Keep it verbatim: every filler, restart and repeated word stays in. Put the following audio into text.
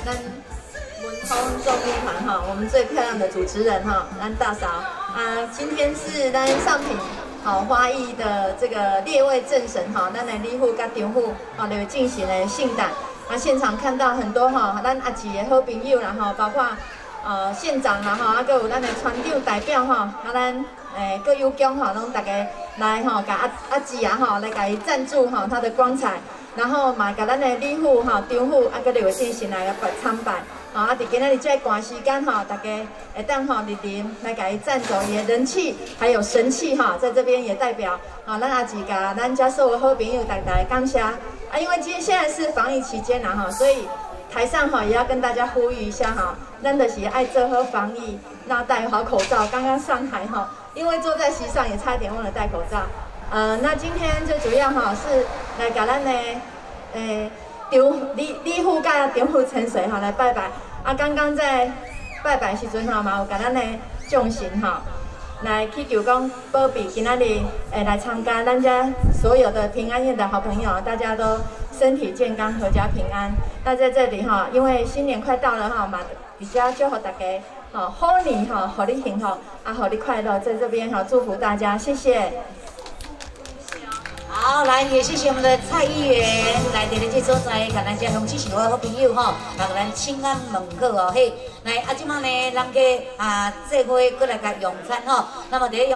咱文通综艺团哈，我们最漂亮的主持人哈，咱大嫂啊，今天是咱上品好花艺的这个列位正神哈，咱的李虎跟张虎啊，就进行了性感。啊，现场看到很多哈，咱阿姊的好朋友啦哈，包括呃县长啦哈，啊，还有咱的船长代表哈，啊，咱诶各有奖哈，拢大家来哈，甲阿阿姊啊哈来甲伊赞助哈他的光彩。 然后嘛，甲咱的李虎、哈张虎，啊，佮刘进行来个参拜，啊，啊，伫今仔日这段时间哈，大家会当吼莅临来甲伊赞助伊的人气，还有神气哈，在这边也代表啊，咱阿姊甲咱家所有好朋友大家感谢啊，因为今天现在是防疫期间啦哈，所以台上哈也要跟大家呼吁一下哈，咱就是爱做好防疫，那戴好口罩。刚刚上台哈，因为坐在席上也差点忘了戴口罩。 呃，那今天最主要哈是来甲咱的诶张李李虎甲张虎千岁哈来拜拜。啊，刚刚在拜拜时阵哈嘛有甲咱的众神哈来祈求讲保庇今仔日诶来参加咱家所有的平安夜的好朋友，大家都身体健康、阖家平安。那在这里哈，因为新年快到了哈嘛，比较祝福大家哈好年哈，好你幸福啊，好你快乐，在这边哈祝福大家，谢谢。 好，来也谢谢我们的蔡议员来莅临这所在，甲咱遮乡亲是我好朋友吼，来甲咱请安问候哦嘿。来啊，即摆呢，人家啊，这回过来甲用餐吼，那么第一。